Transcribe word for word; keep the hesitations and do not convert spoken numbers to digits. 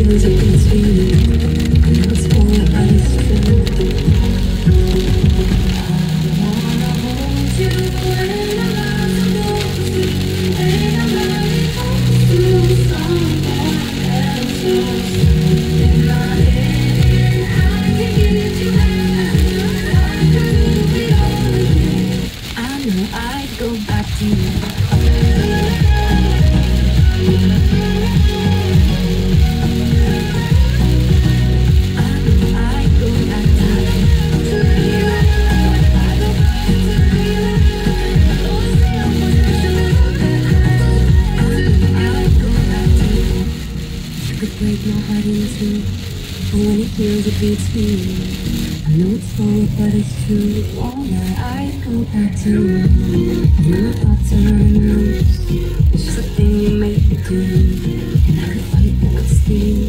hears it beats for you. I know it's boring, but it's true. I wanna hold you when I'm about to go to sleep, and I'm running through someone else's in my head. I can get you back. I could do it all again. I know I'd go back to you. Break my heart in two, but when it heals it beats for you. I know it's wrong, but it's true. All that I go back to. And my thoughts are running loose. It's just a thing you make me do, and I could fight, I could steal.